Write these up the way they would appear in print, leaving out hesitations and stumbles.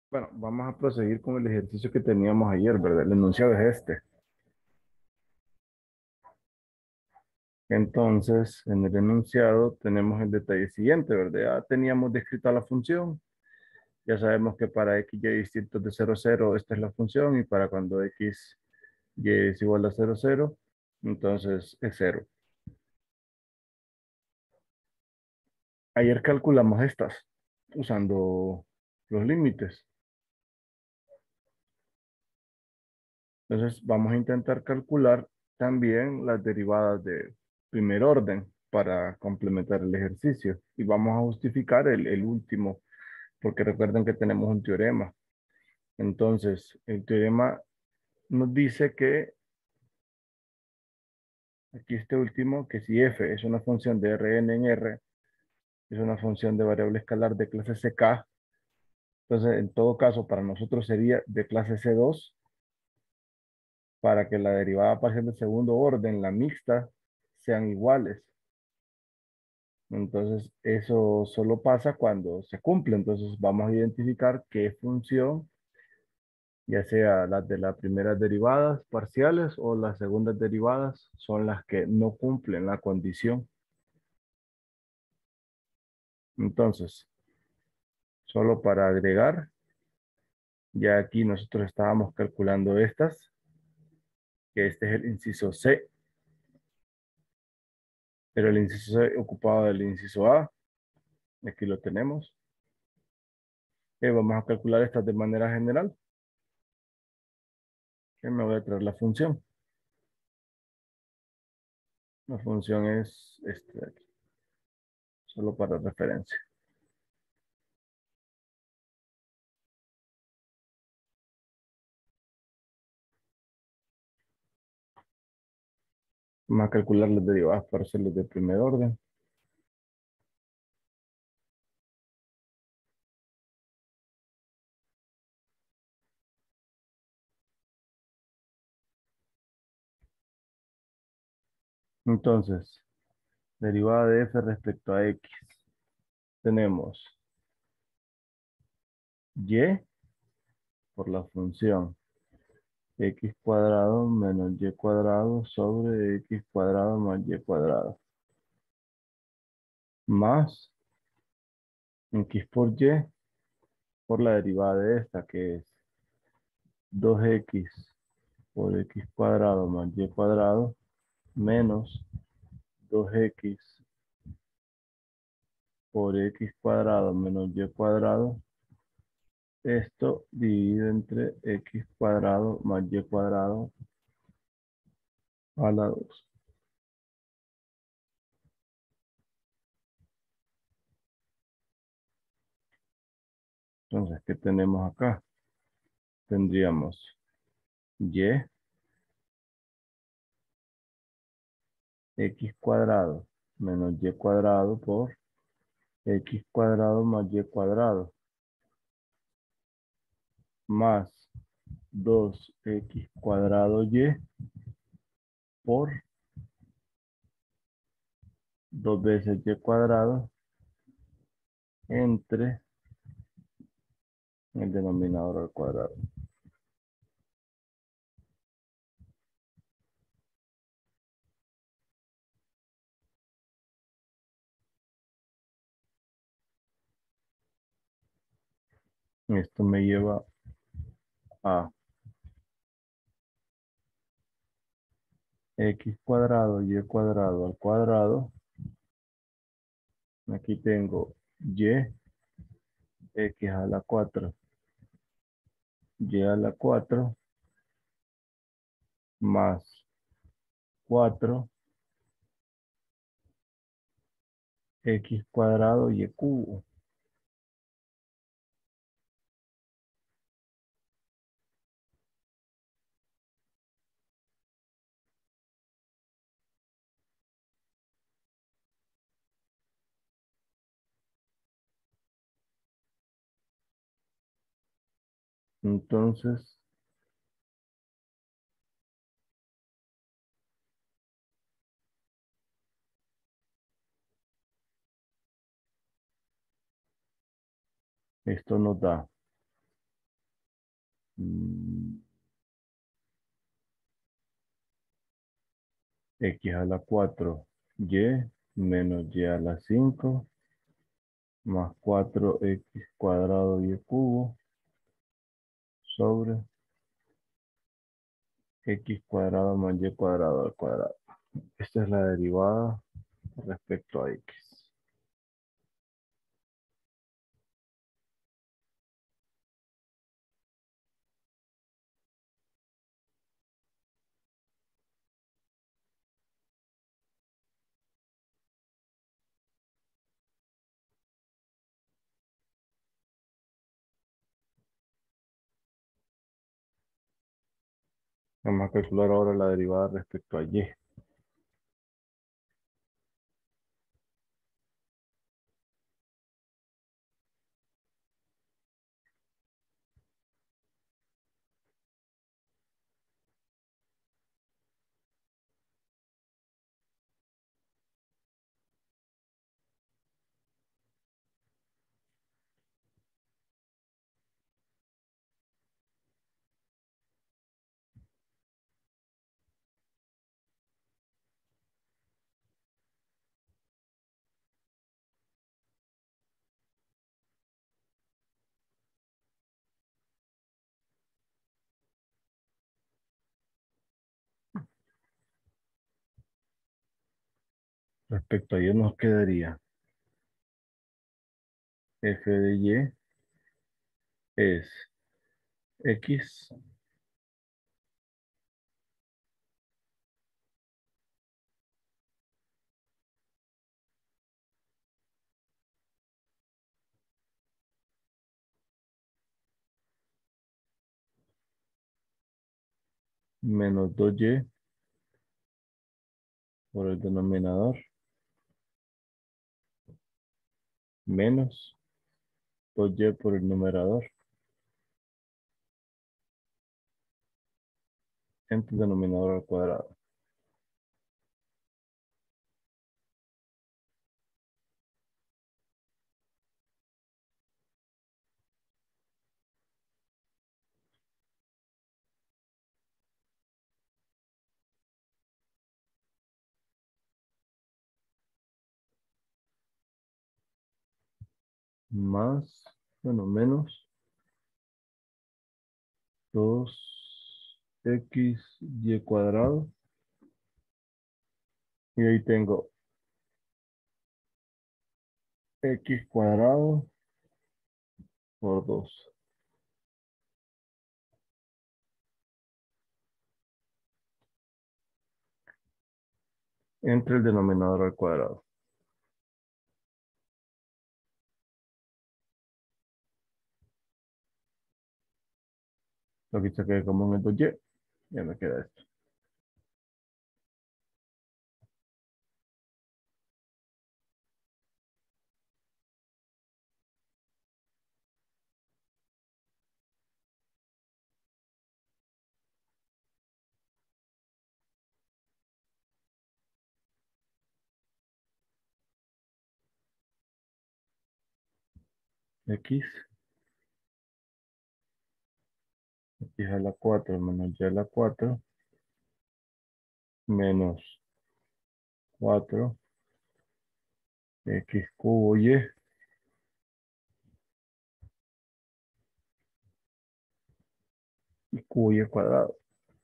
Bueno, vamos a proseguir con el ejercicio que teníamos ayer, ¿verdad? El enunciado es este. Entonces, en el enunciado tenemos el detalle siguiente, ¿verdad? Ya teníamos descrita la función. Ya sabemos que para x, y distintos de 0, 0, esta es la función. Y para cuando x, y es igual a 0, 0, entonces es 0. Ayer calculamos estas usando los límites. Entonces, vamos a intentar calcular también las derivadas de primer orden para complementar el ejercicio. Y vamos a justificar el último, porque recuerden que tenemos un teorema. Entonces, el teorema nos dice que, aquí este último, que si f es una función de Rn en R, es una función de variable escalar de clase CK, entonces en todo caso para nosotros sería de clase C2 para que la derivada parcial de segundo orden, la mixta, sean iguales. Entonces, eso solo pasa cuando se cumple. Entonces, vamos a identificar qué función, ya sea las de las primeras derivadas parciales o las segundas derivadas, son las que no cumplen la condición. Entonces, solo para agregar, ya aquí nosotros estábamos calculando estas, que este es el inciso C, pero el inciso C ocupado del inciso A, aquí lo tenemos. Vamos a calcular estas de manera general, que me voy a traer la función. La función es este de aquí, solo para referencia. Vamos a calcular las derivadas parciales de primer orden. Entonces, derivada de f respecto a x. Tenemos y por la función x cuadrado menos y cuadrado sobre x cuadrado más y cuadrado. Más x por y por la derivada de esta, que es 2x por x cuadrado más y cuadrado menos 2x por x cuadrado menos y cuadrado. Esto dividido entre x cuadrado más y cuadrado a la 2. Entonces, ¿qué tenemos acá? Tendríamos y x cuadrado menos y cuadrado por x cuadrado más y cuadrado más 2x cuadrado y por 2 veces y cuadrado entre el denominador al cuadrado. Esto me lleva a x cuadrado y cuadrado al cuadrado. Aquí tengo y x a la 4 y a la 4 más 4 x cuadrado y cubo. Entonces, esto nos da Mm, X a la 4 y menos y a la 5 más 4x cuadrado y cubo sobre x cuadrado más y cuadrado al cuadrado. Esta es la derivada respecto a x. Vamos a calcular ahora la derivada respecto a y. Respecto a y nos quedaría f de y es x menos 2y por el denominador menos 2y por el numerador entre el denominador al cuadrado. Más, bueno, menos 2x y cuadrado. Y ahí tengo x cuadrado por 2 entre el denominador al cuadrado. Lo que saqué como en el 2y, ya me queda esto. X, x a la 4 menos y a la 4 menos 4 x cubo y cubo y cuadrado.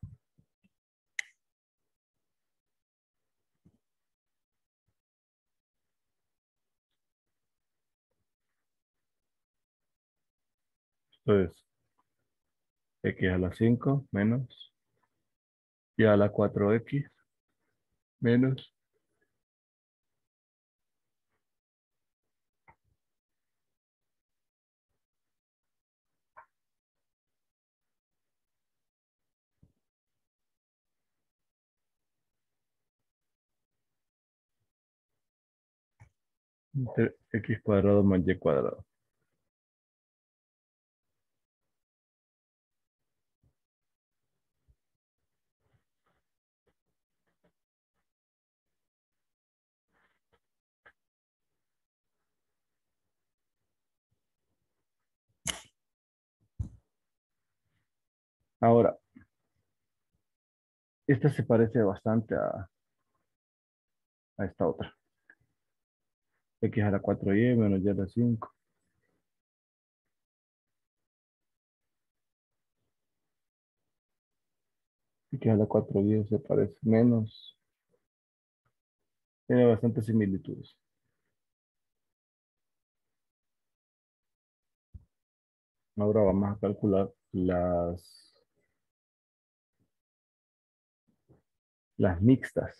Entonces, x a la 5 menos y a la 4x menos, entre x cuadrado más y cuadrado. Ahora, esta se parece bastante a esta otra. X a la 4y menos y a la 5. X a la 4y se parece menos. Tiene bastantes similitudes. Ahora vamos a calcular las mixtas.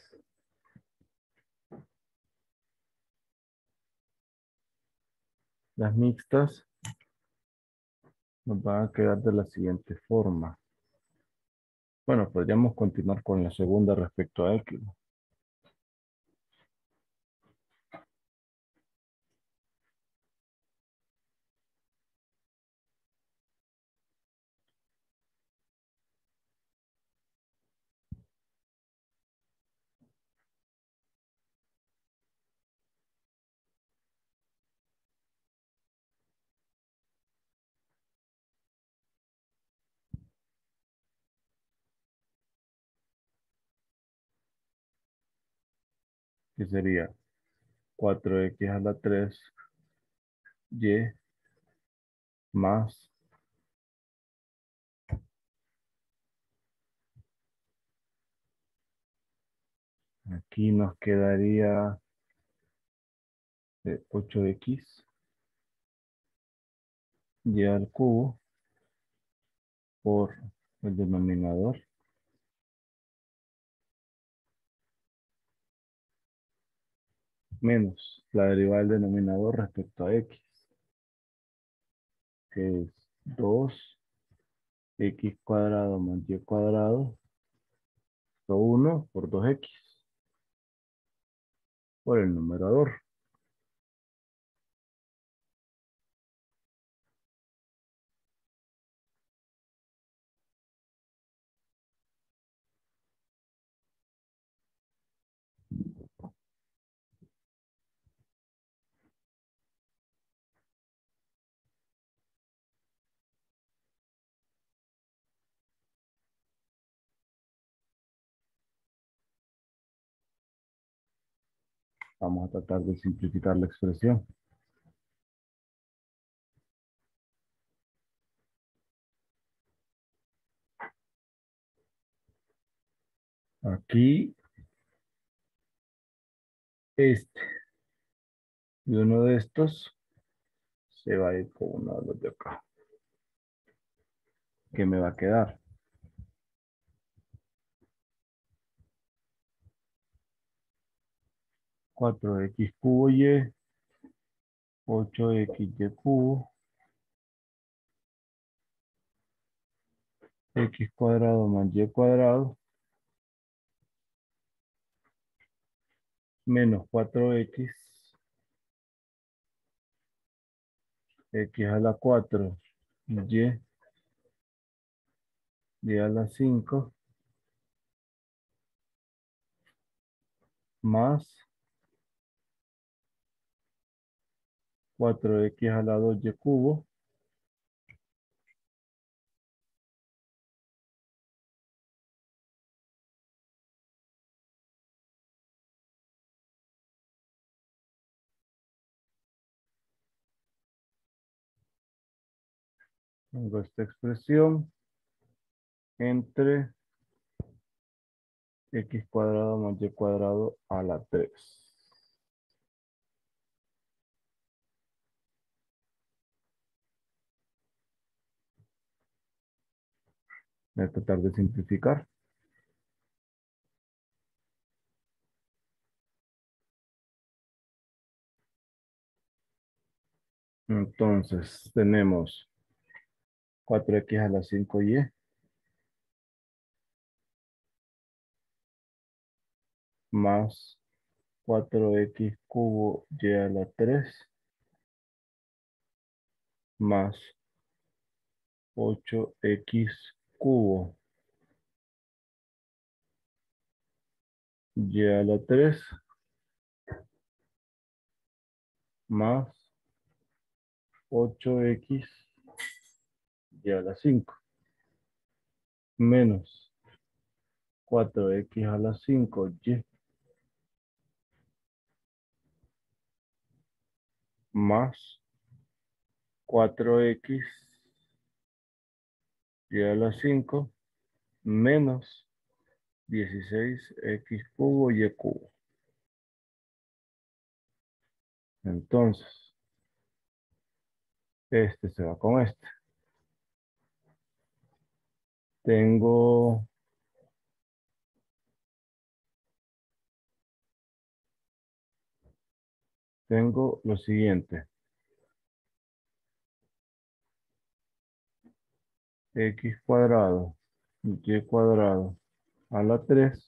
Las mixtas nos van a quedar de la siguiente forma. Bueno, podríamos continuar con la segunda respecto a X, que sería 4x a la 3y más, aquí nos quedaría 8x y al cubo por el denominador menos la derivada del denominador respecto a x, que es 2x cuadrado más y cuadrado, o 1 por 2x por el numerador. Vamos a tratar de simplificar la expresión. Aquí, este y uno de estos se va a ir con uno de los de acá. ¿Qué me va a quedar? 4x cubo y 8xy cubo x cuadrado más y cuadrado menos 4x x a la 4 y a la 5 más 4x a la 2y cubo tengo esta expresión entre x cuadrado más y cuadrado a la 3. Voy a tratar de simplificar. Entonces tenemos 4x a la 5y más 4x cubo y a la 3 más 8x cubo y a la 3 más 8x y a la 5. menos 4x a la 5y más 4x y a la 5 menos 16x cubo y cubo. Entonces, este se va con este. Tengo, tengo lo siguiente. X cuadrado, y cuadrado a la 3.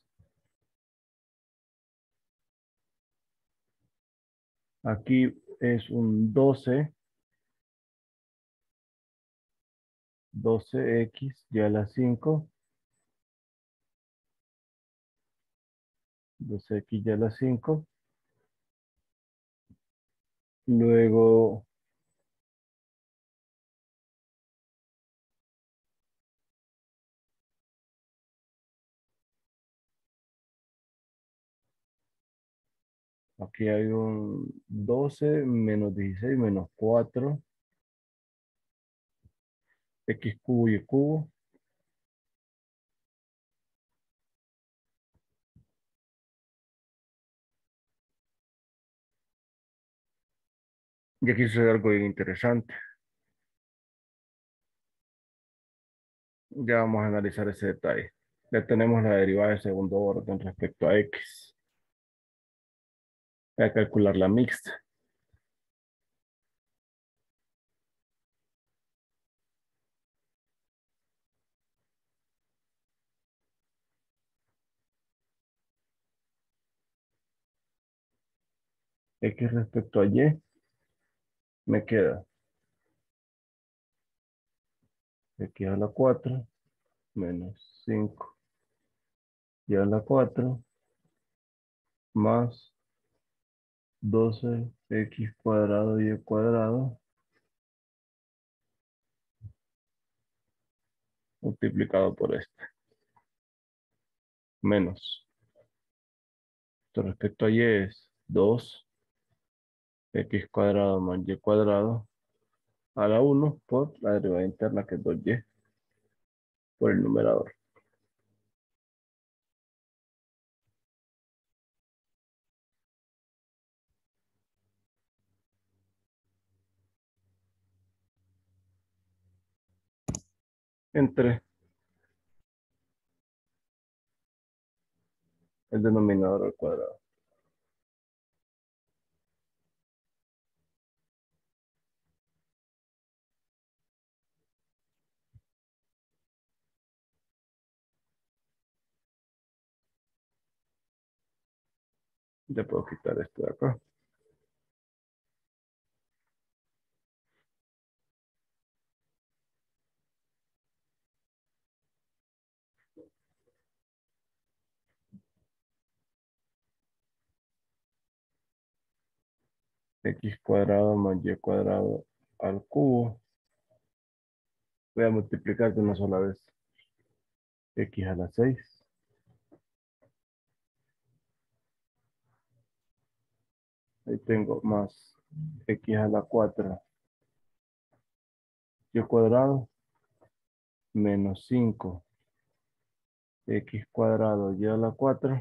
Aquí es un 12x y a la 5, 12x y a la 5. Luego, aquí hay un 12 menos 16 menos 4, x cubo y cubo. Y aquí sucede algo bien interesante. Ya vamos a analizar ese detalle. Ya tenemos la derivada de segundo orden respecto a x. Voy a calcular la mixta. X respecto a y me queda x a la 4 menos 5 y a la 4 más 12x cuadrado y cuadrado multiplicado por este. Menos. Esto respecto a y es 2x cuadrado más y cuadrado a la 1 por la derivada interna que es 2y por el numerador. Entre el denominador al cuadrado. Ya puedo quitar esto de acá. X cuadrado más y cuadrado al cubo. Voy a multiplicar de una sola vez. X a la 6. Ahí tengo más x a la 4 y cuadrado menos 5 x cuadrado y a la 4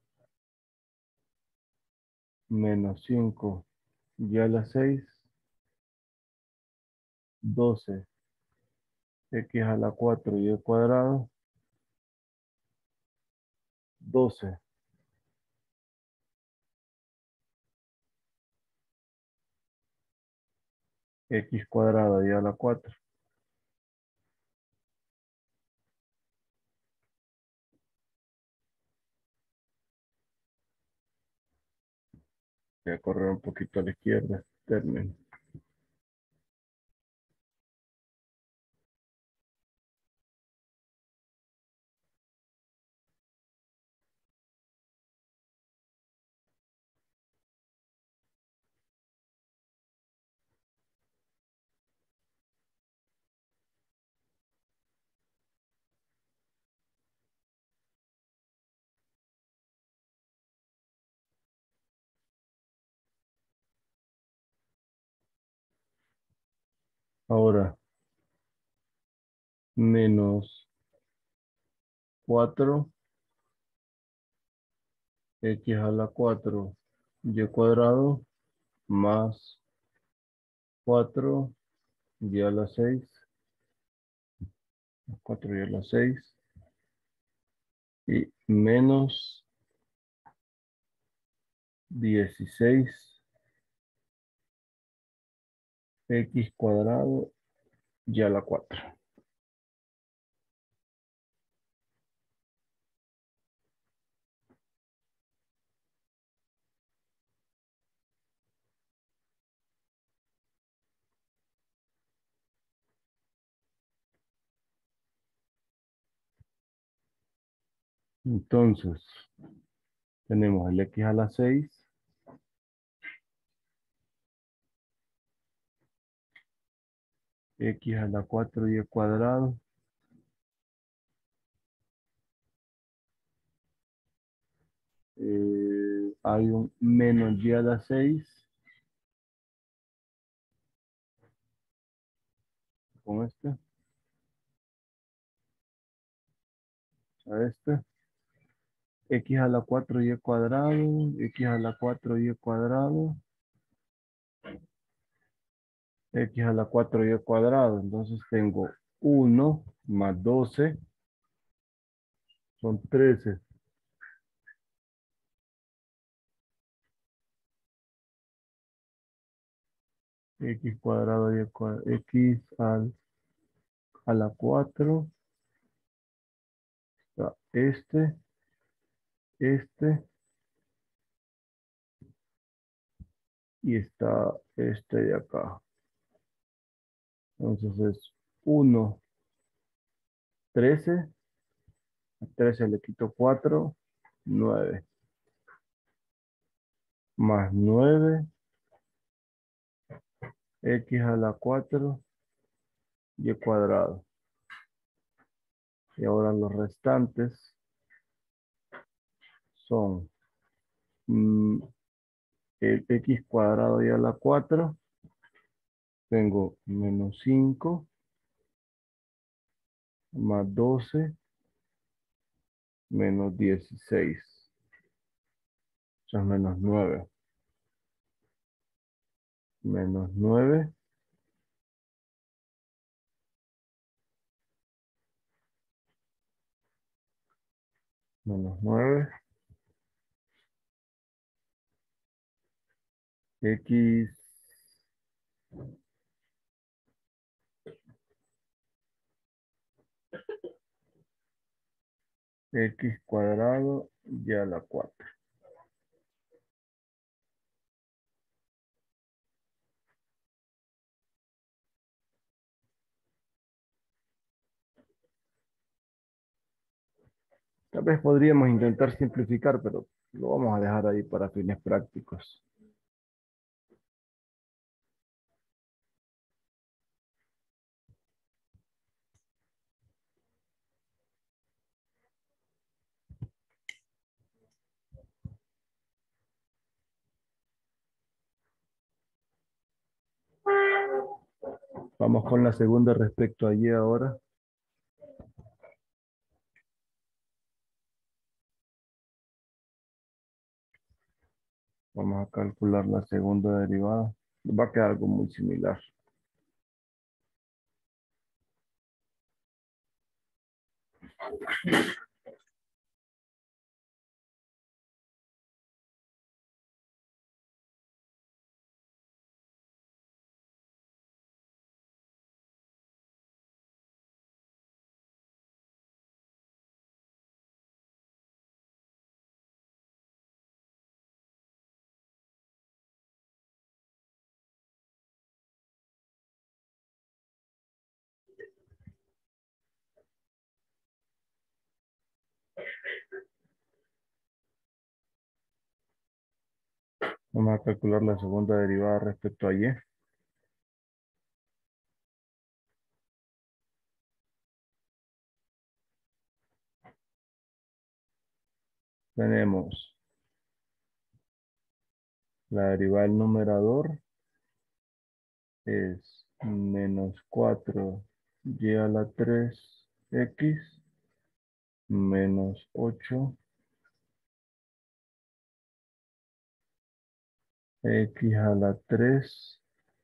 menos 5 y a la 6 12 x a la 4 y cuadrado 12 x cuadrado y a la 4. Voy a correr un poquito a la izquierda este término. Ahora, menos 4 x a la 4 y cuadrado más 4 y a la 6, 4 y a la 6 y menos 16 x cuadrado y a la 4. Entonces, tenemos el x a la 6, x a la 4 y cuadrado, hay un menos y a la 6 con a x a la 4 y cuadrado, x a la 4 y cuadrado, x a la 4 y cuadrado. Entonces tengo 1 más 12 son 13. X cuadrado y cuadrado, x a la 4, está este, y está este de acá. Entonces es 1, 13, a 13 le quito 4, 9, más 9, x a la 4 y cuadrado. Y ahora los restantes son mm, el x cuadrado y a la 4, tengo menos 5, más 12, menos 16, eso es menos 9, menos 9, menos 9, x, x cuadrado y a la 4. Tal vez podríamos intentar simplificar, pero lo vamos a dejar ahí para fines prácticos. Vamos con la segunda respecto a y ahora. Vamos a calcular la segunda derivada. Va a quedar algo muy similar. Vamos a calcular la segunda derivada respecto a y. Tenemos la derivada del numerador es menos 4y a la 3x menos 8x a la 3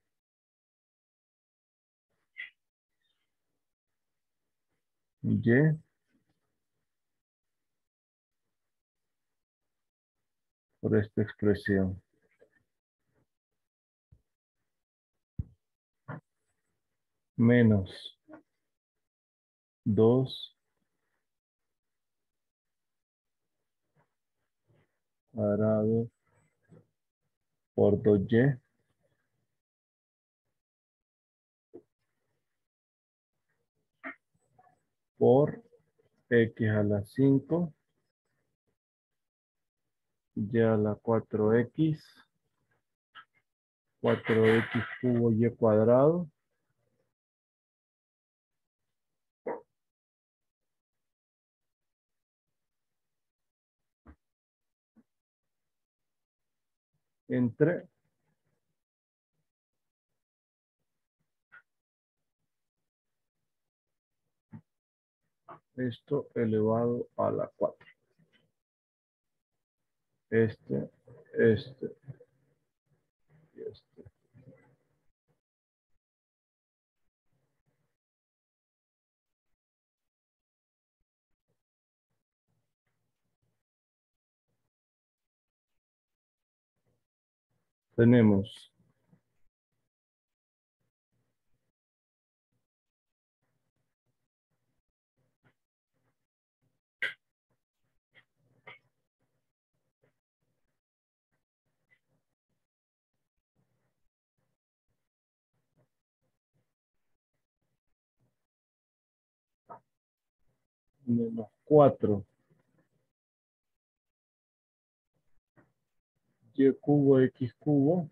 y por esta expresión menos 2 cuadrado por 2y por x a la 5 y a la 4x cubo y cuadrado entre esto elevado a la 4. Este y este. Tenemos menos 4y cubo x cubo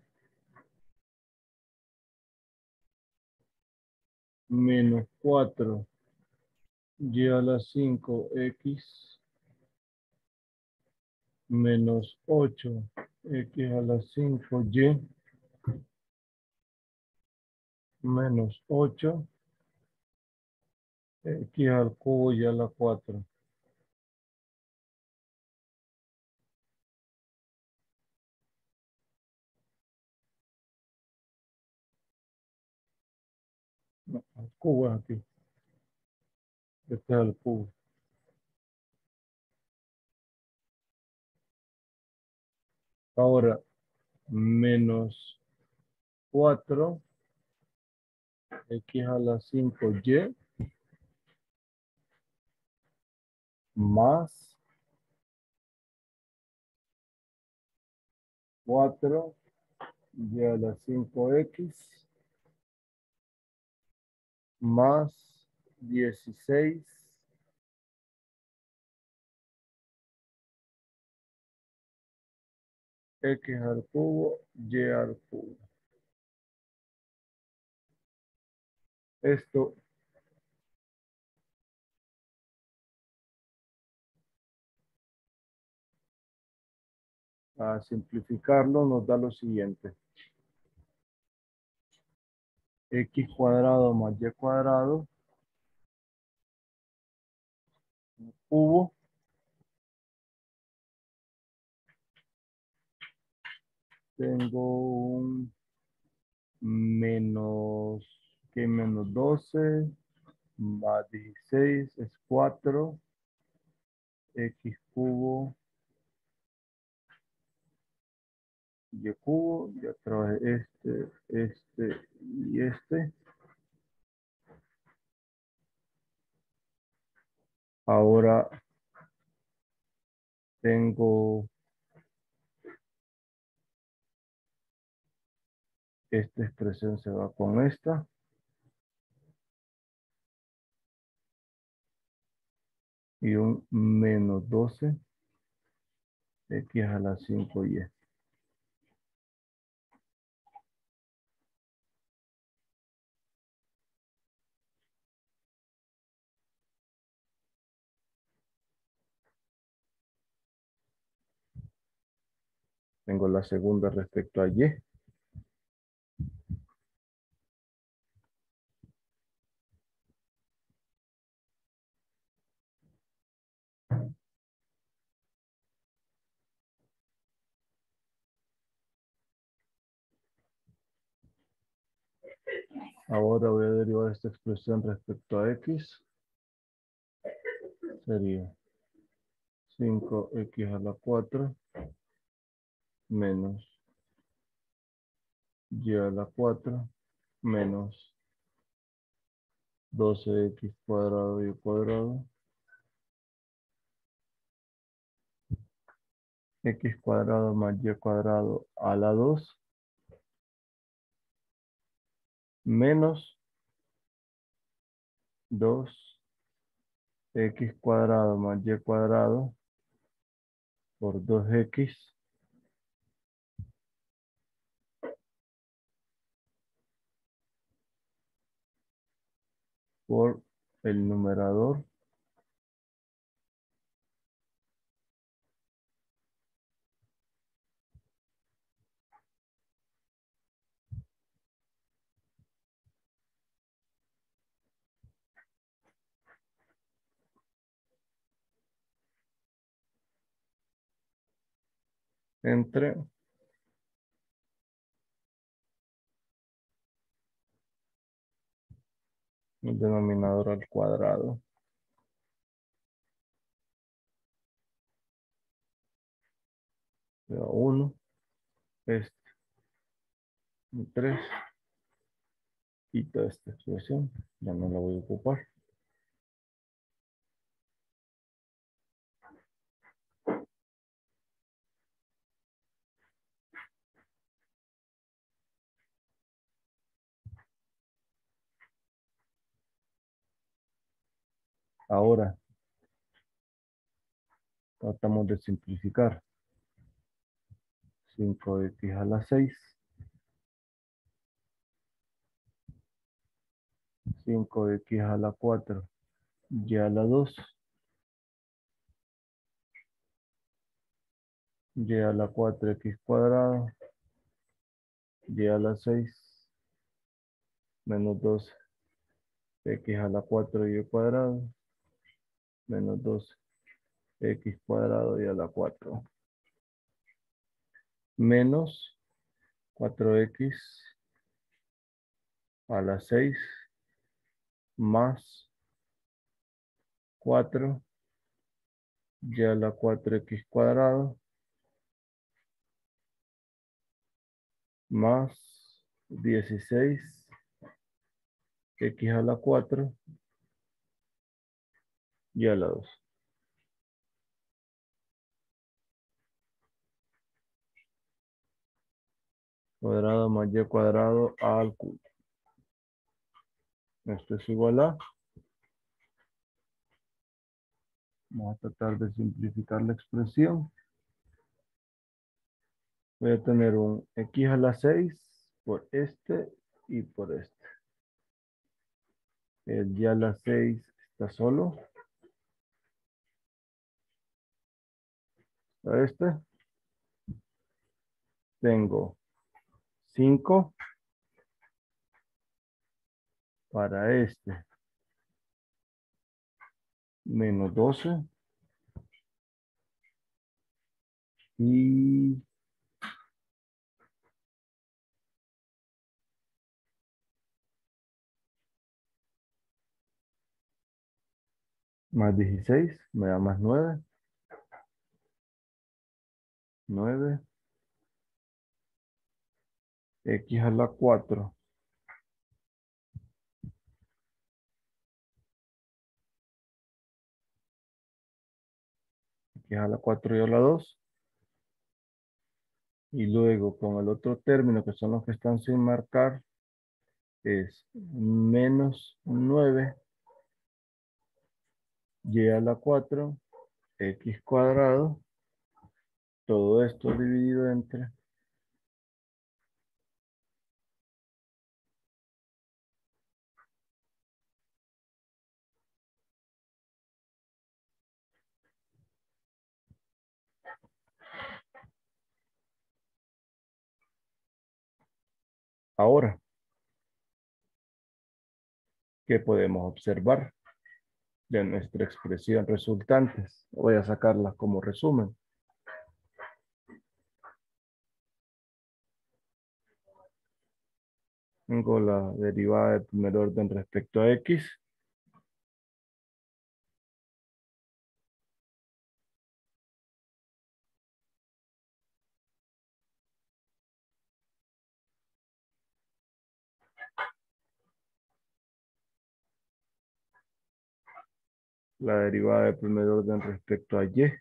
menos 4y a la 5x menos 8x a la 5y menos 8x al cubo y a la 4. No, el cubo es aquí. Este es el cubo. Ahora, menos 4x a la 5y más 4y a la 5x más 16x al cubo y al cubo. Esto, a simplificarlo, nos da lo siguiente. X cuadrado más y cuadrado cubo tengo un menos, que menos 12 más 16 es 4 x cubo y cubo y otra vez este y este. Ahora tengo esta expresión se va con esta y un menos 12 x a la 5y. Tengo la segunda respecto a y. Ahora voy a derivar esta expresión respecto a x. Sería 5x a la 4 menos y a la 4 menos 12x cuadrado y cuadrado. X cuadrado más y cuadrado a la 2 menos 2x cuadrado más y cuadrado por 2x por el numerador entre el denominador al cuadrado. Pero 1, este, y 3, y toda esta expresión ya no la voy a ocupar. Ahora tratamos de simplificar. 5x a la 6, 5x a la 4, y a la 2, y a la 4x cuadrado, y a la 6, menos 2x a la 4 y cuadrado, menos 2x cuadrado y a la 4, menos 4x a la 6, más 4 y a la 4x cuadrado, más 16x a la 4 y a la 2. Cuadrado más y cuadrado al cubo. Esto es igual a... Vamos a tratar de simplificar la expresión. Voy a tener un x a la 6 por este y por este. El y a la 6 está solo. A este. Tengo 5 para este. Menos 12. Y más 16 me da más 9. 9. X a la 4. X a la 4 y a la 2. Y luego con el otro término, que son los que están sin marcar, es menos 9 y a la 4 x cuadrado, todo esto dividido entre ahora. ¿Qué podemos observar de nuestra expresión resultantes? Voy a sacarla como resumen. Tengo la derivada de primer orden respecto a X. La derivada de primer orden respecto a Y.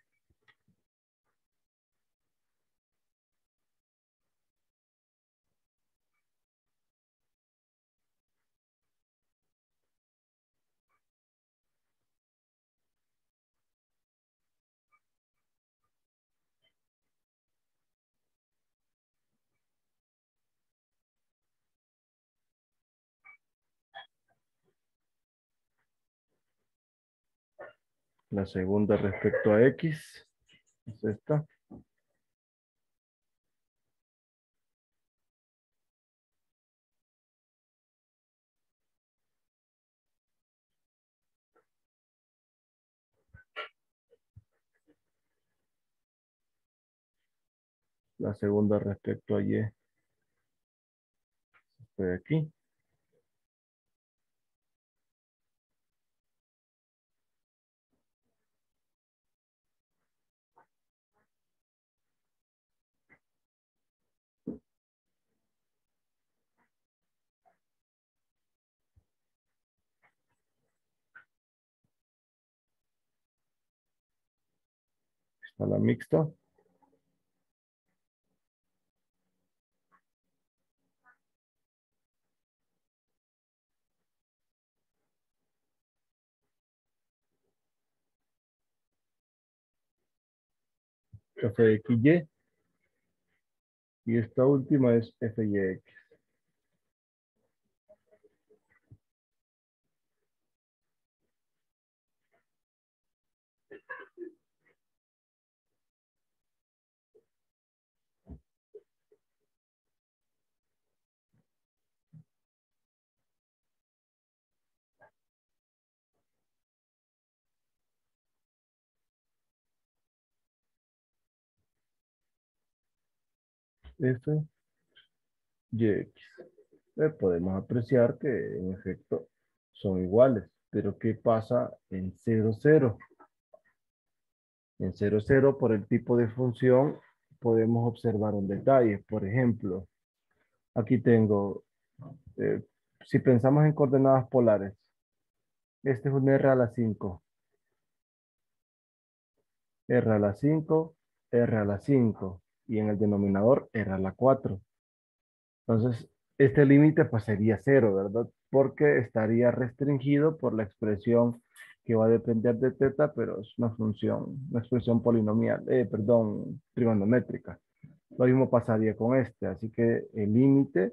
La segunda respecto a X. Es esta. La segunda respecto a Y. Estoy aquí. Está la mixta. F de X, Y. Y esta última es F, Y, X. F, Y, X. Podemos apreciar que en efecto son iguales. Pero ¿qué pasa en 0, 0? En 0, 0, por el tipo de función, podemos observar un detalle. Por ejemplo, aquí tengo, eh, si pensamos en coordenadas polares, este es un R a la 5, R a la 5, R a la 5, y en el denominador R a la 4. Entonces, este límite pues sería 0, ¿verdad? Porque estaría restringido por la expresión que va a depender de teta, pero es una función, una expresión polinomial, perdón, trigonométrica. Lo mismo pasaría con este, así que el límite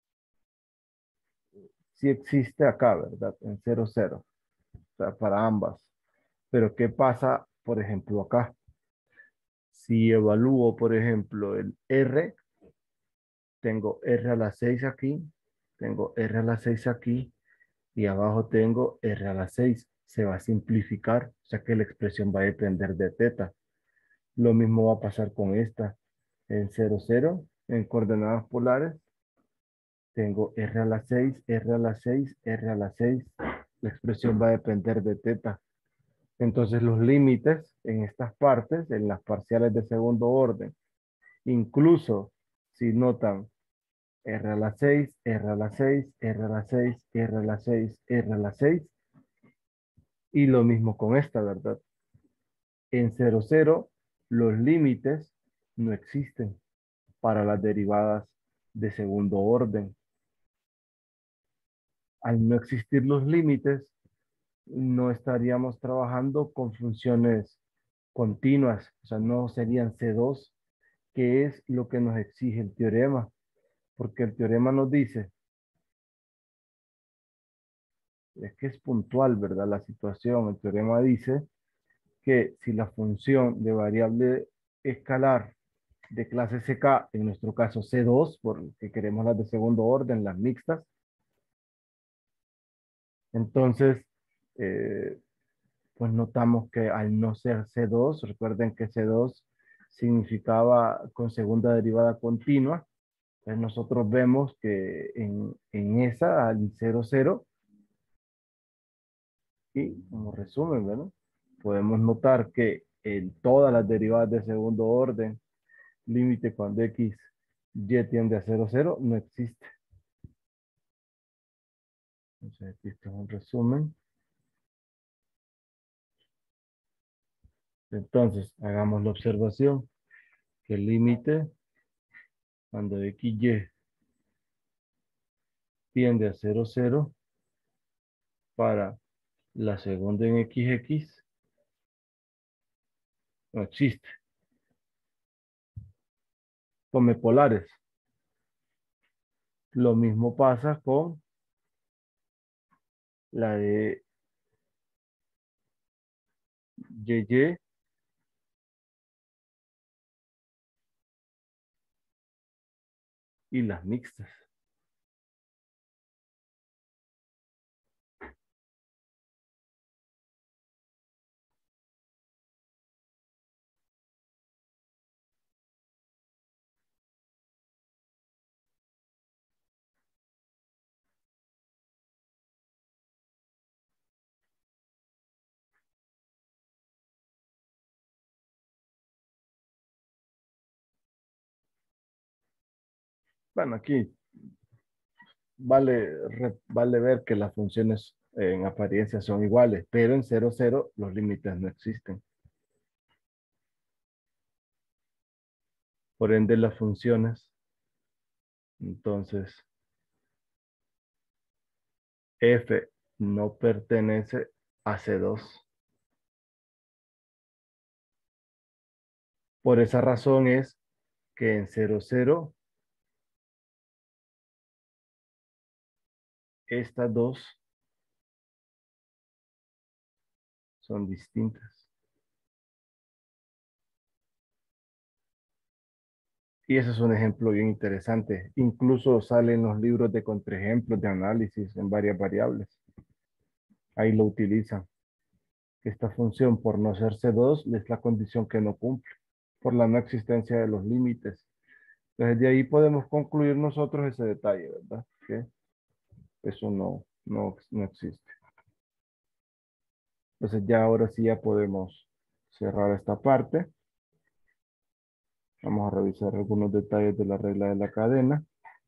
sí existe acá, ¿verdad? En 0, 0, o sea, para ambas. Pero ¿qué pasa, por ejemplo, acá? Si evalúo, por ejemplo, el R, tengo R a la 6 aquí, tengo R a la 6 aquí, y abajo tengo R a la 6. Se va a simplificar, o sea que la expresión va a depender de teta. Lo mismo va a pasar con esta. En 0, 0, en coordenadas polares, tengo R a la 6, R a la 6, R a la 6. La expresión va a depender de teta. Entonces los límites en estas partes, en las parciales de segundo orden, incluso si notan R a la 6, R a la 6, R a la 6, R a la 6, R a la 6, y lo mismo con esta, ¿verdad? En 0, 0, los límites no existen para las derivadas de segundo orden. Al no existir los límites, no estaríamos trabajando con funciones continuas, o sea, no serían C2, que es lo que nos exige el teorema, porque el teorema nos dice, es que es puntual, ¿verdad? La situación, el teorema dice que si la función de variable escalar de clase CK, en nuestro caso C2, porque queremos las de segundo orden, las mixtas, entonces, eh, pues notamos que al no ser C2, recuerden que C2 significaba con segunda derivada continua, Entonces nosotros vemos que en esa, al 0, 0, y como resumen, ¿verdad? Podemos notar que en todas las derivadas de segundo orden, límite cuando x, y tiende a 0, 0, no existe. Entonces aquí está un resumen. Entonces, hagamos la observación que el límite cuando x, y tiende a 0, 0 para la segunda en XX no existe. Come polares. Lo mismo pasa con la de YY y las mixtas. Bueno, aquí vale ver que las funciones en apariencia son iguales, pero en 0, 0 los límites no existen. Por ende, las funciones, entonces, f no pertenece a C2. Por esa razón es que en 0, 0 estas dos son distintas. Y ese es un ejemplo bien interesante. Incluso salen los libros de contraejemplos de análisis en varias variables. Ahí lo utilizan. Esta función, por no ser C2, es la condición que no cumple, por la no existencia de los límites. Entonces, de ahí podemos concluir nosotros ese detalle, ¿verdad? Que eso no existe. Entonces, ya ahora sí ya podemos cerrar esta parte. Vamos a revisar algunos detalles de la regla de la cadena.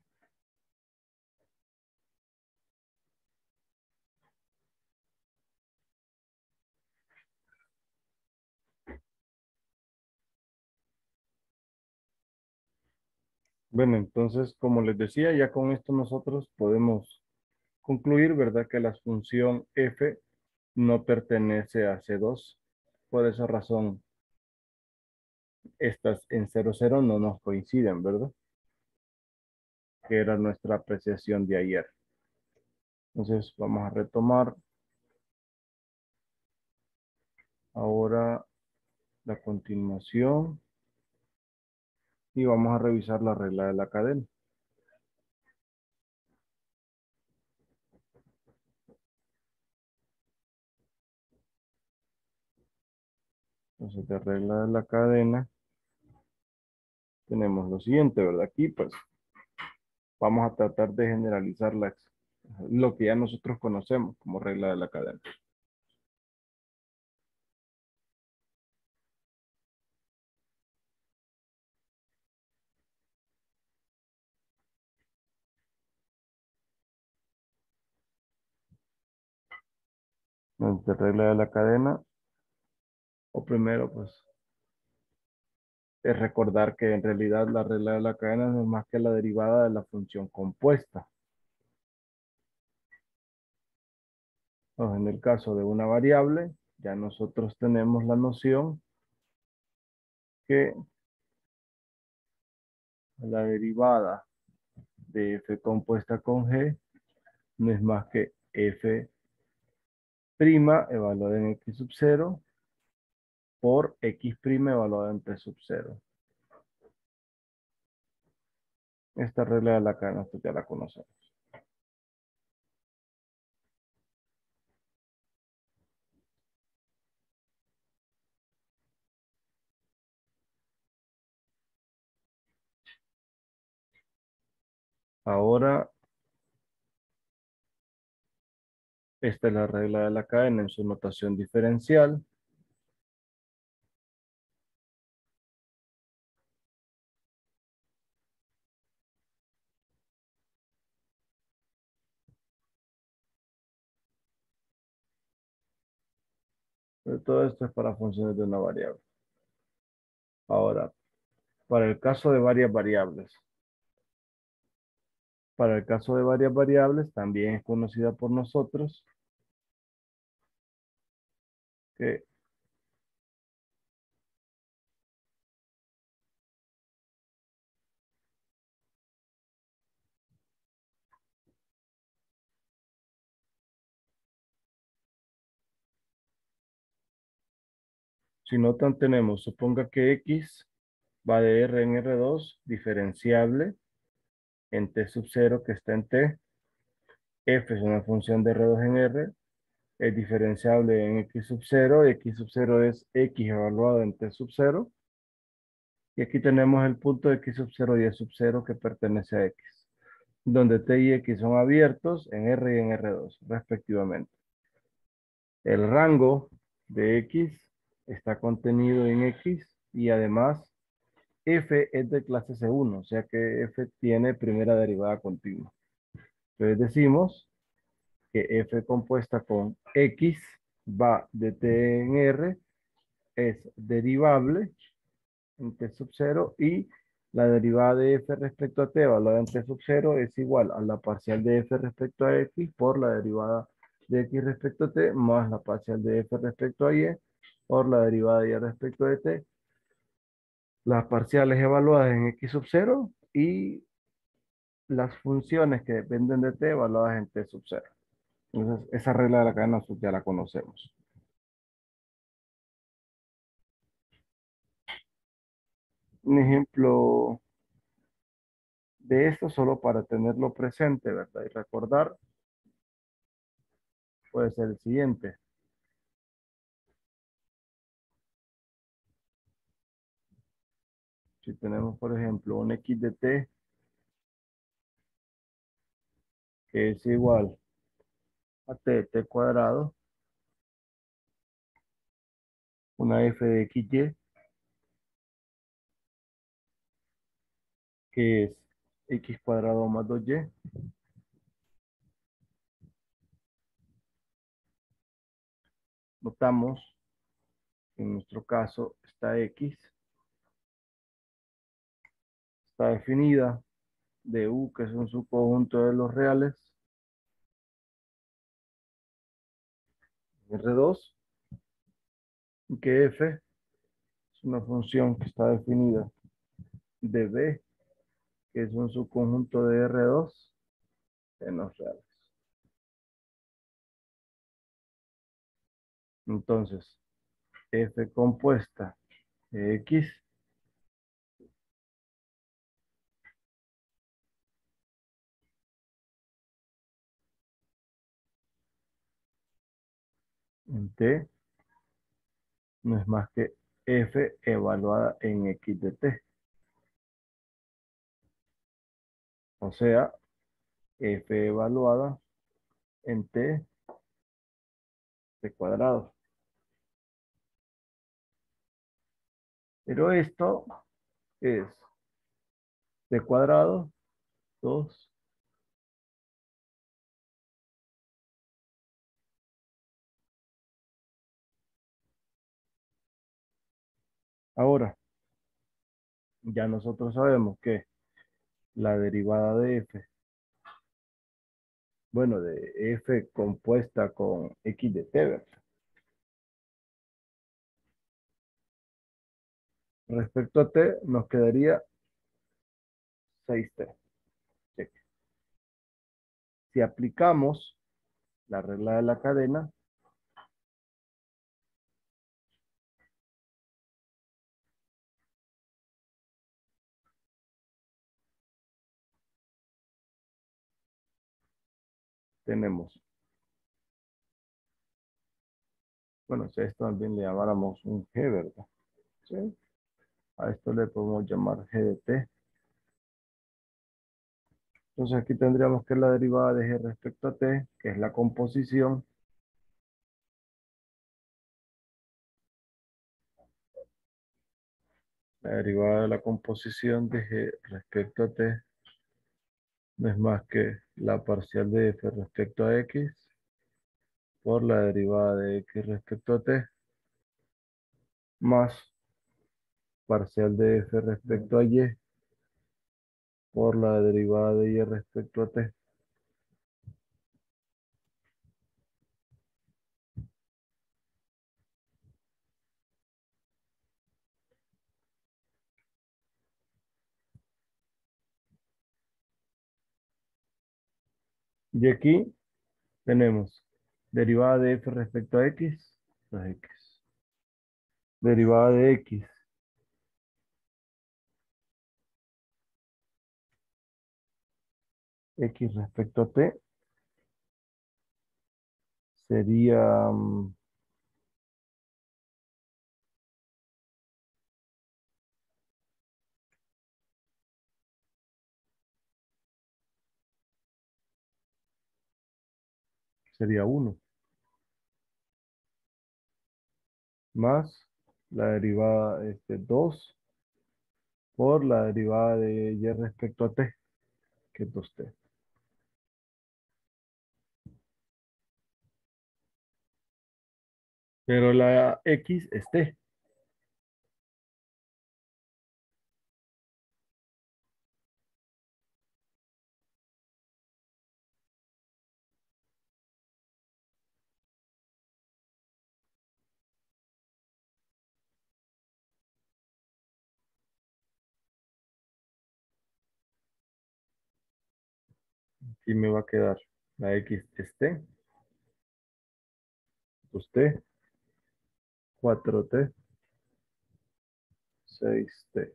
Bueno, entonces, como les decía, ya con esto nosotros podemos concluir, ¿verdad? Que la función f no pertenece a C2. Por esa razón, estas en 0, 0 no nos coinciden, ¿verdad? Que era nuestra apreciación de ayer. Entonces, vamos a retomar ahora la continuación y vamos a revisar la regla de la cadena. Entonces, de regla de la cadena tenemos lo siguiente, ¿verdad? Aquí, pues, vamos a tratar de generalizar lo que ya nosotros conocemos como regla de la cadena. Entonces, de regla de la cadena, o primero, pues, es recordar que en realidad la regla de la cadena no es más que la derivada de la función compuesta. Entonces, en el caso de una variable, ya nosotros tenemos la noción que la derivada de f compuesta con g no es más que f' evaluada en x⁻0 por x' evaluada en t⁻0. Esta regla de la cadena nosotros ya la conocemos. Ahora, esta es la regla de la cadena en su notación diferencial. Pero todo esto es para funciones de una variable. Ahora, para el caso de varias variables. Para el caso de varias variables, también es conocida por nosotros que si notan tenemos, suponga que x va de R en R2, diferenciable en T sub 0 que está en T. F es una función de R2 en R, es diferenciable en X sub 0, X sub 0 es X evaluado en T sub 0, y aquí tenemos el punto de X sub 0 y Y sub 0 que pertenece a X, donde T y X son abiertos en R y en R2, respectivamente. El rango de X está contenido en X y además F es de clase C1, o sea que F tiene primera derivada continua. Entonces decimos que F compuesta con X va de T en R, es derivable en T sub 0 y la derivada de F respecto a T evaluada en T sub 0 es igual a la parcial de F respecto a X por la derivada de X respecto a T más la parcial de F respecto a Y por la derivada de Y respecto de T. Las parciales evaluadas en X sub 0 y las funciones que dependen de T evaluadas en T sub 0. Entonces, esa regla de la cadena ya la conocemos. Un ejemplo de esto, solo para tenerlo presente, ¿verdad? Y recordar, puede ser el siguiente. Si tenemos, por ejemplo, un x de t que es igual a t cuadrado, una f de xy que es x cuadrado más 2y, notamos que en nuestro caso esta x está definida de u, que es un subconjunto de los reales, R2, y que f es una función que está definida de b, que es un subconjunto de R2 en los reales. Entonces, f compuesta de x en t no es más que f evaluada en x de t. O sea, f evaluada en t de cuadrado. Pero esto es t cuadrado 2. Ahora, ya nosotros sabemos que la derivada de f, bueno, de f compuesta con x de t, ¿verdad? Respecto a t, nos quedaría 6t. Sí. Si aplicamos la regla de la cadena, tenemos, bueno, si a esto también le llamáramos un g, ¿verdad? Sí. A esto le podemos llamar g de t. Entonces aquí tendríamos que la derivada de g respecto a t, que es la composición, la derivada de la composición de g respecto a t no es más que la parcial de f respecto a x por la derivada de x respecto a t más parcial de f respecto a y por la derivada de y respecto a t. Y aquí tenemos derivada de f respecto a x, pues x. Derivada de x respecto a t sería, sería uno más la derivada 2 por la derivada de y respecto a t, que es 2t. Pero la x es t. Y me va a quedar la x es t, 2t, 4t, 6t.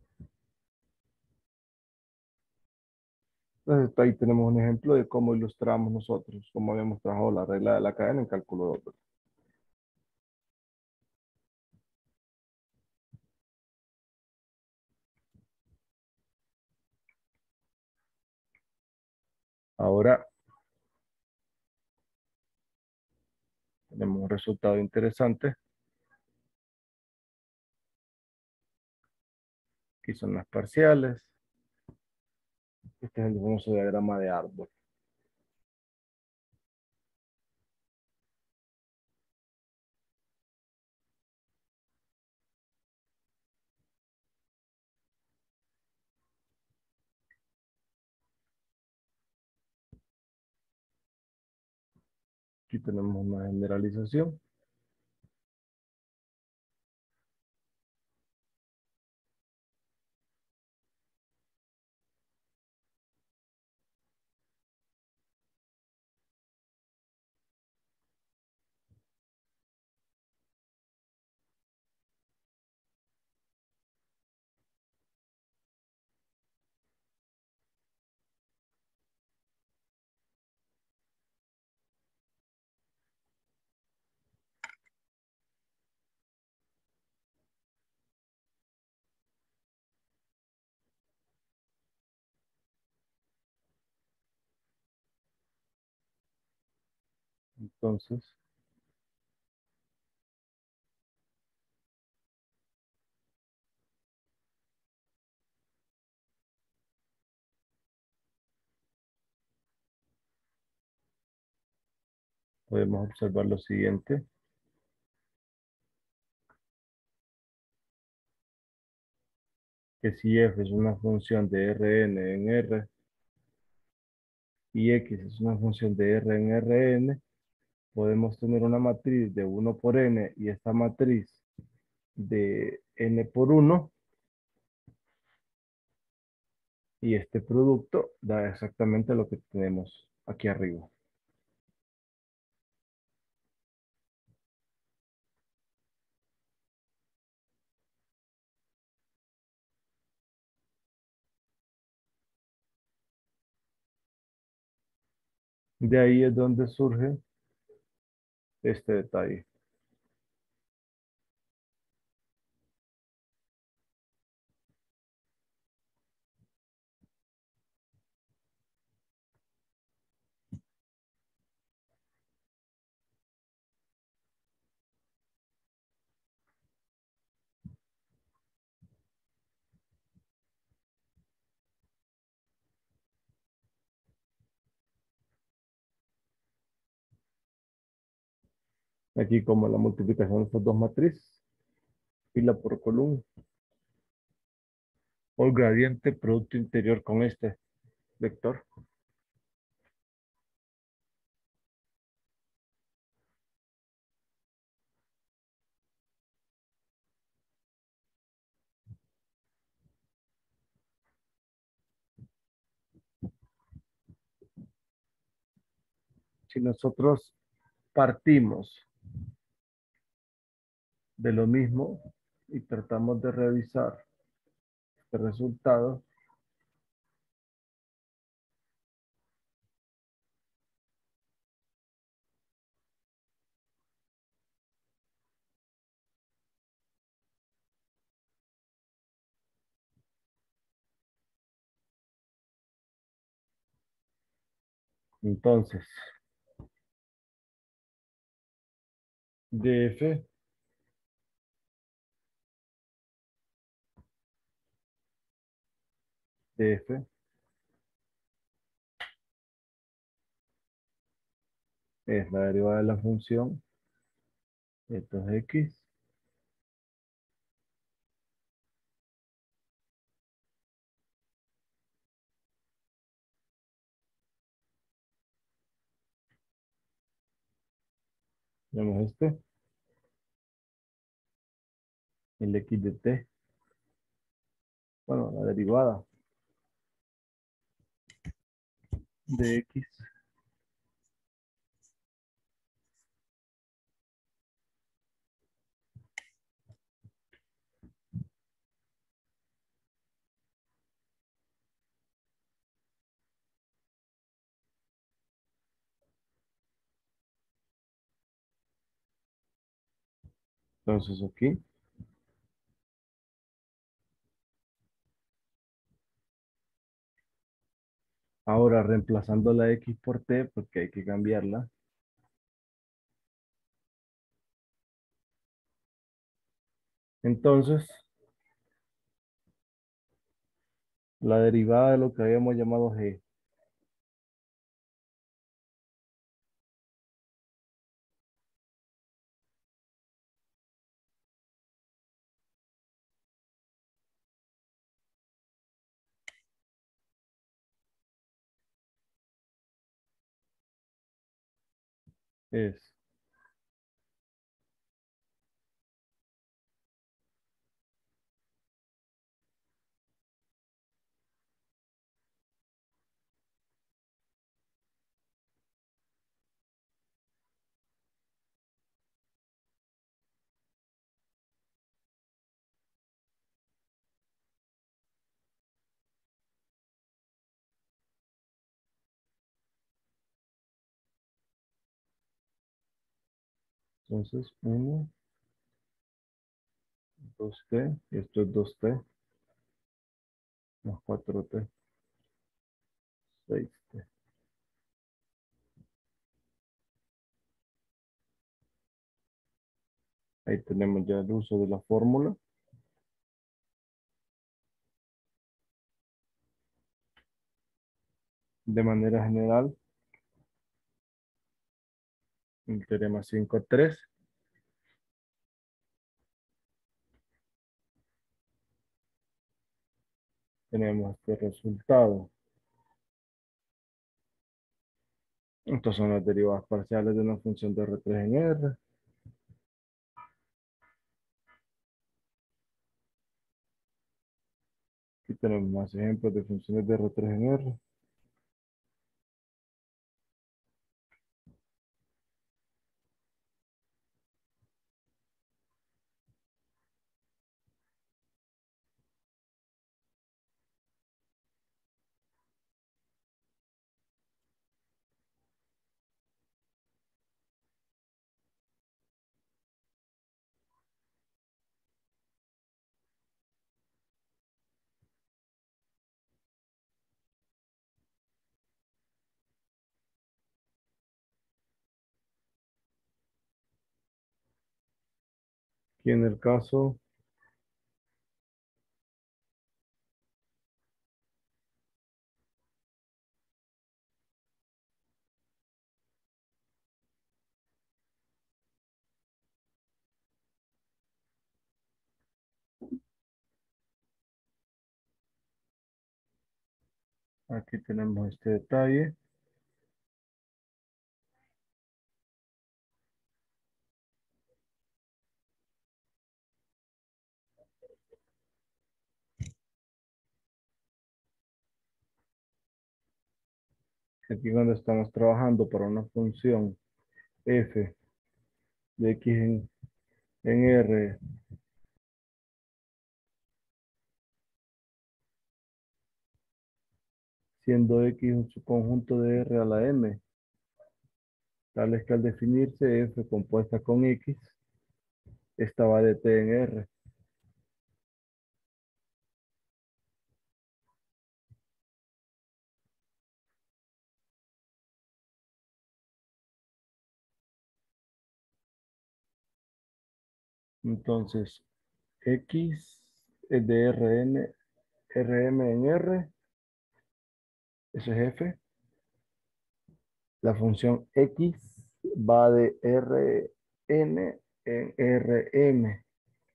Entonces ahí tenemos un ejemplo de cómo ilustramos nosotros, cómo habíamos trabajado la regla de la cadena en cálculo doble. Ahora tenemos un resultado interesante. Aquí son las parciales. Este es el famoso diagrama de árbol. Aquí tenemos una generalización. Entonces, podemos observar lo siguiente, que si f es una función de Rn en R y x es una función de R en Rn, podemos tener una matriz de 1 por n y esta matriz de n por 1 y este producto da exactamente lo que tenemos aquí arriba. De ahí es donde surge este detalle. Aquí como la multiplicación de estas dos matrices, fila por columna, o el gradiente producto interior con este vector. Si nosotros partimos de lo mismo y tratamos de revisar el resultado, entonces df df es la derivada de la función, esto es x, tenemos el x de t, bueno, la derivada de x, entonces aquí, ahora reemplazando la x por t, porque hay que cambiarla, entonces la derivada de lo que habíamos llamado g es, entonces 1, 2t, y esto es 2t, más 4t, 6t. Ahí tenemos ya el uso de la fórmula. De manera general, el teorema 5.3, tenemos este resultado. Estas son las derivadas parciales de una función de R3 en R. Aquí tenemos más ejemplos de funciones de R3 en R. Aquí en el caso, Aquí tenemos este detalle. Aquí cuando estamos trabajando para una función f de x en R, siendo x un subconjunto de R a la m, tal es que al definirse f compuesta con x, esta va de t en R. Entonces, x es de Rm en R, eso es f. La función x va de Rn en Rm.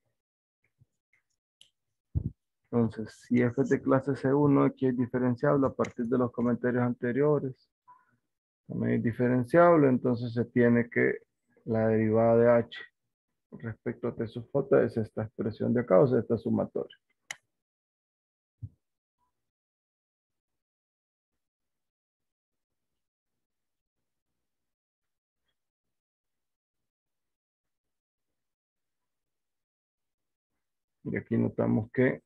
Entonces, si f es de clase C1, aquí es diferenciable a partir de los comentarios anteriores. También es diferenciable, entonces se tiene que la derivada de h respecto a t sub j es esta expresión de acá, o sea, esta sumatoria. Y aquí notamos que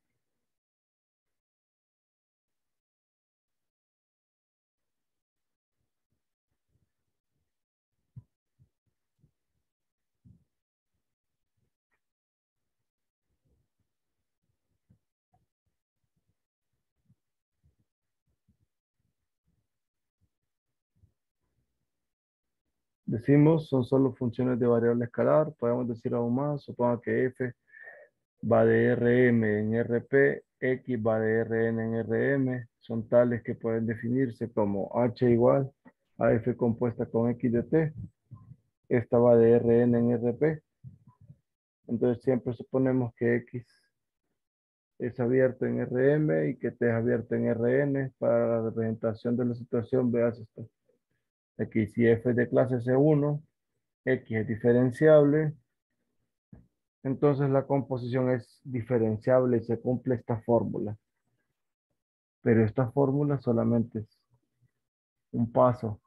decimos son solo funciones de variable escalar, podemos decir aún más, suponga que f va de Rm en Rp, x va de Rn en Rm, son tales que pueden definirse como h igual a f compuesta con x de t, esta va de Rn en Rp, entonces siempre suponemos que x es abierto en Rm y que t es abierto en Rn, para la representación de la situación, veas esto. Aquí si f es de clase C1, x es diferenciable, entonces la composición es diferenciable y se cumple esta fórmula. Pero esta fórmula solamente es un paso.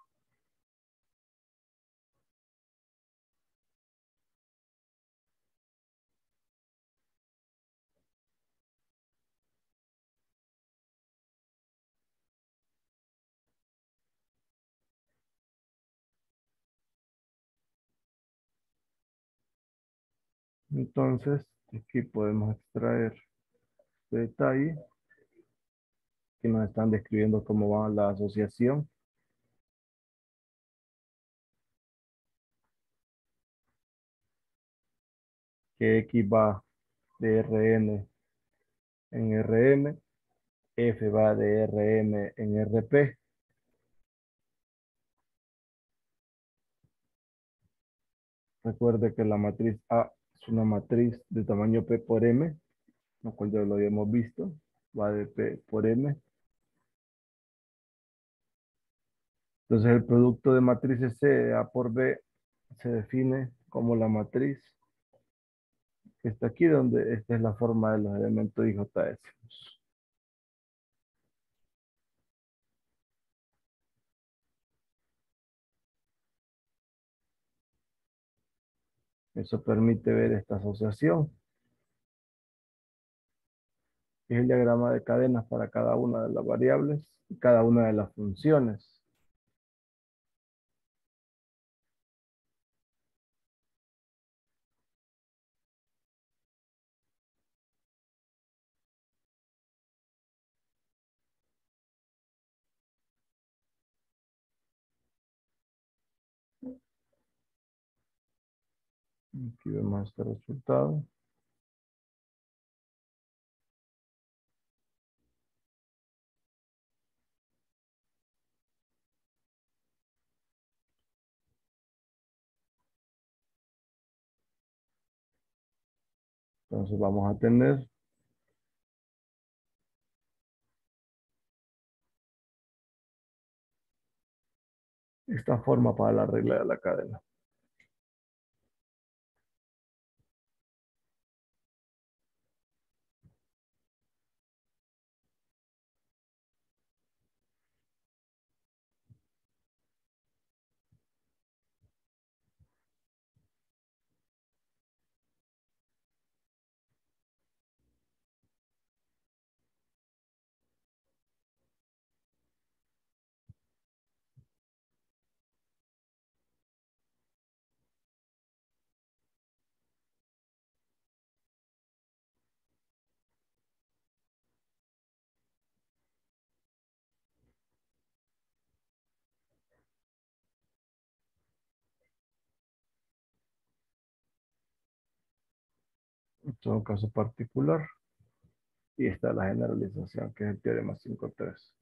Entonces, aquí podemos extraer este detalle que nos están describiendo cómo va la asociación. Que x va de Rn en Rm, f va de Rm en Rp. Recuerde que la matriz A es una matriz de tamaño P por M, lo cual ya lo habíamos visto, va de P por M. Entonces el producto de matrices C de A por B se define como la matriz que está aquí, donde esta es la forma de los elementos IJS. Eso permite ver esta asociación. Es el diagrama de cadenas para cada una de las variables y cada una de las funciones. Aquí vemos este resultado. Entonces vamos a tener esta forma para la regla de la cadena. Esto es un caso particular. Y está la generalización, que es el teorema 5.3.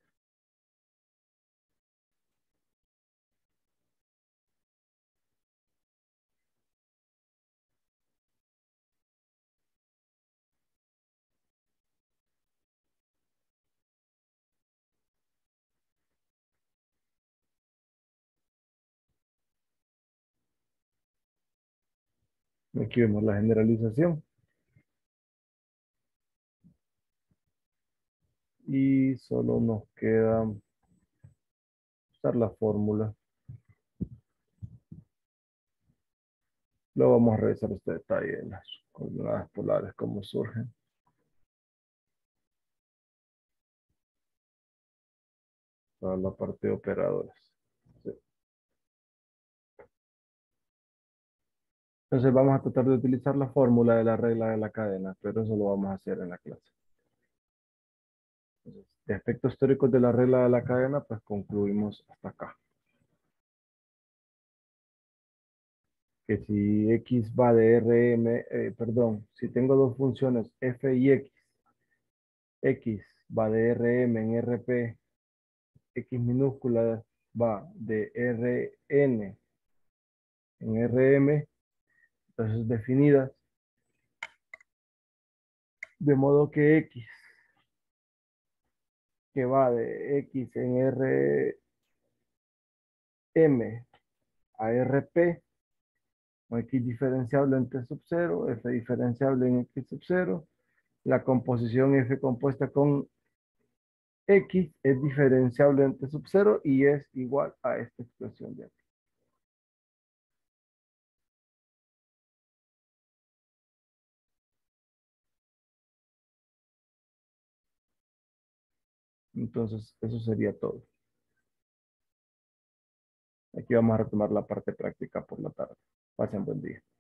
Aquí vemos la generalización. Y solo nos queda usar la fórmula. Luego vamos a revisar este detalle de las coordenadas polares, cómo surgen. Para la parte de operadores. Sí. Entonces vamos a tratar de utilizar la fórmula de la regla de la cadena, pero eso lo vamos a hacer en la clase. Entonces, de aspectos históricos de la regla de la cadena, pues concluimos hasta acá. Que si X va de Rm, perdón, si tengo dos funciones f y X va de Rm en Rp, X minúscula va de Rn en Rm, entonces definidas, de modo que X que va de X en Rm a Rp, o X diferenciable en T sub 0, F diferenciable en X sub 0, la composición F compuesta con X es diferenciable en T sub 0 y es igual a esta expresión de aquí. Entonces, eso sería todo. Aquí vamos a retomar la parte práctica por la tarde. Pasen buen día.